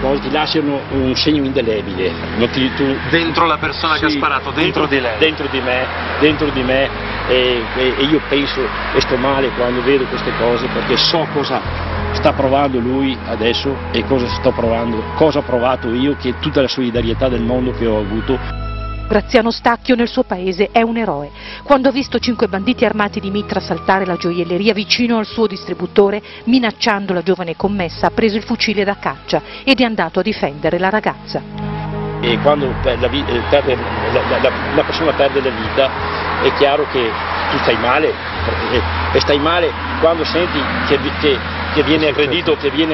cose ti lasciano un segno indelebile. Dentro la persona che ha sparato, dentro di lei? Dentro di me e io penso e sto male quando vedo queste cose, perché so cosa sta provando lui adesso e cosa sto provando, cosa ho provato io, che tutta la solidarietà del mondo che ho avuto. Graziano Stacchio nel suo paese è un eroe. Quando ha visto 5 banditi armati di mitra assaltare la gioielleria vicino al suo distributore, minacciando la giovane commessa, ha preso il fucile da caccia ed è andato a difendere la ragazza. E quando la persona perde la vita è chiaro che tu stai male, e stai male quando senti che viene aggredito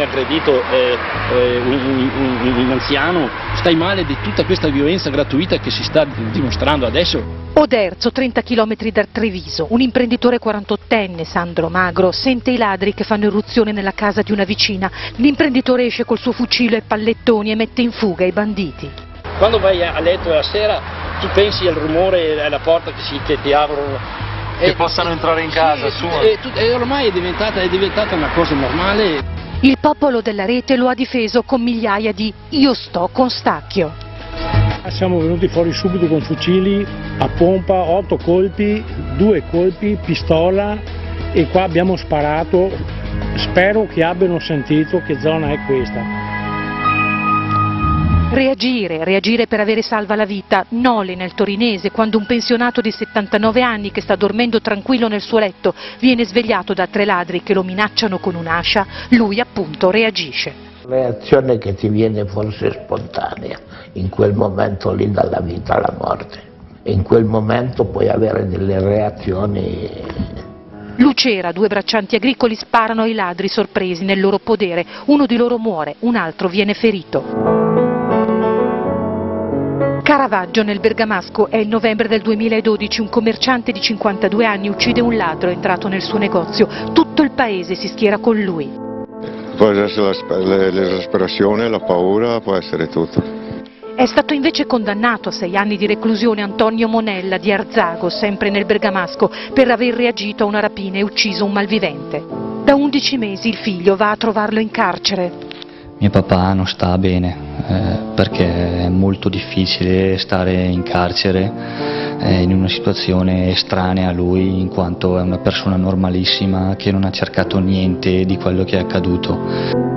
un anziano, stai male di tutta questa violenza gratuita che si sta dimostrando adesso. Oderzo, 30 km da Treviso, un imprenditore 48enne, Sandro Magro, sente i ladri che fanno irruzione nella casa di una vicina. L'imprenditore esce col suo fucile e pallettoni e mette in fuga i banditi. Quando vai a letto la sera tu pensi al rumore e alla porta che ti aprono. Che possano entrare in casa sua. E ormai è diventata una cosa normale. Il popolo della rete lo ha difeso con migliaia di "io sto con Stacchio". Siamo venuti fuori subito con fucili a pompa, 8 colpi, 2 colpi, pistola, e qua abbiamo sparato. Spero che abbiano sentito che zona è questa. Reagire per avere salva la vita. Noli nel torinese, quando un pensionato di 79 anni che sta dormendo tranquillo nel suo letto viene svegliato da 3 ladri che lo minacciano con un'ascia, lui appunto reagisce. Reazione che ti viene forse spontanea, in quel momento lì, dalla vita alla morte. E in quel momento puoi avere delle reazioni. Lucera, 2 braccianti agricoli sparano ai ladri sorpresi nel loro podere. Uno di loro muore, un altro viene ferito. Caravaggio nel Bergamasco, è il novembre del 2012, un commerciante di 52 anni uccide un ladro entrato nel suo negozio. Tutto il paese si schiera con lui. Può essere l'esasperazione, la paura, può essere tutto. È stato invece condannato a 6 anni di reclusione Antonio Monella di Arzago, sempre nel Bergamasco, per aver reagito a una rapina e ucciso un malvivente. Da 11 mesi il figlio va a trovarlo in carcere. Mio papà non sta bene perché è molto difficile stare in carcere in una situazione estranea a lui, in quanto è una persona normalissima che non ha cercato niente di quello che è accaduto.